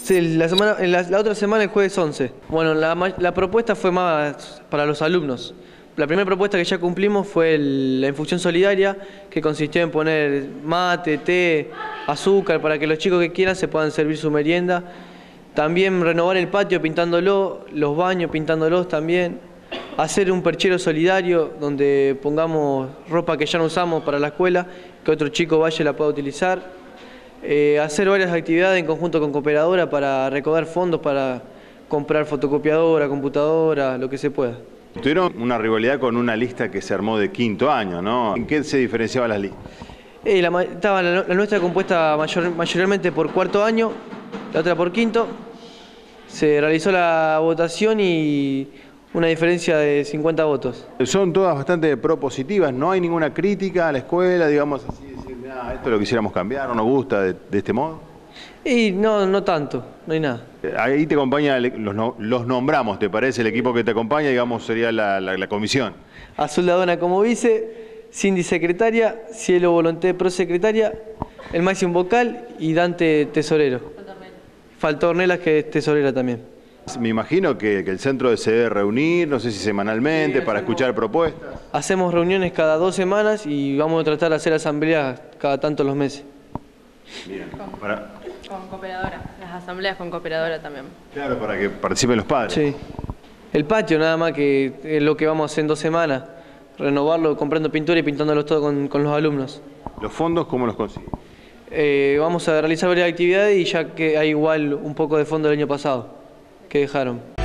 Sí, la otra semana, el jueves 11. Bueno, la propuesta fue más para los alumnos. La primera propuesta que ya cumplimos fue la infusión solidaria, que consistió en poner mate, té, azúcar, para que los chicos que quieran se puedan servir su merienda. También renovar el patio pintándolo, los baños pintándolos también. Hacer un perchero solidario donde pongamos ropa que ya no usamos para la escuela, que otro chico vaya y la pueda utilizar. Hacer varias actividades en conjunto con Cooperadora para recaudar fondos para comprar fotocopiadora, computadora, lo que se pueda. Tuvieron una rivalidad con una lista que se armó de quinto año, ¿no? ¿En qué se diferenciaban las listas? Estaba la nuestra compuesta mayormente por cuarto año, la otra por quinto. Se realizó la votación y una diferencia de 50 votos. Son todas bastante propositivas, no hay ninguna crítica a la escuela, digamos así, decir, "Ah, esto lo quisiéramos cambiar, no nos gusta de este modo". Y no tanto, no hay nada. Ahí te acompaña, los nombramos, ¿te parece? El equipo que te acompaña, digamos, sería la comisión. Azul Ladona como vice, Cindy secretaria, Cielo Volonté prosecretaria, el Máximo vocal y Dante tesorero. Faltó Ornelas, que es tesorera también. Me imagino que el centro se debe reunir, no sé si semanalmente, para escuchar propuestas. Hacemos reuniones cada 2 semanas y vamos a tratar de hacer asambleas cada tanto los meses. Bien. Con Cooperadora, las asambleas con Cooperadora también. Claro, para que participen los padres. Sí. El patio nada más, que es lo que vamos a hacer en 2 semanas. Renovarlo comprando pintura y pintándolos todo con los alumnos. ¿Los fondos cómo los consiguen? Vamos a realizar varias actividades y ya que hay igual un poco de fondo del año pasado que dejaron.